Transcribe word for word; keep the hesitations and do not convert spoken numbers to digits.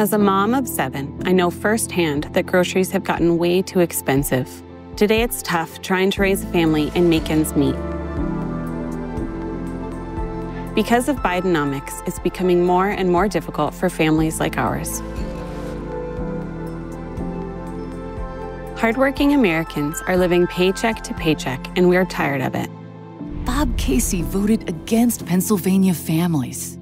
As a mom of seven, I know firsthand that groceries have gotten way too expensive. Today it's tough trying to raise a family and make ends meet. Because of Bidenomics, it's becoming more and more difficult for families like ours. Hardworking Americans are living paycheck to paycheck, and we're tired of it. Bob Casey voted against Pennsylvania families.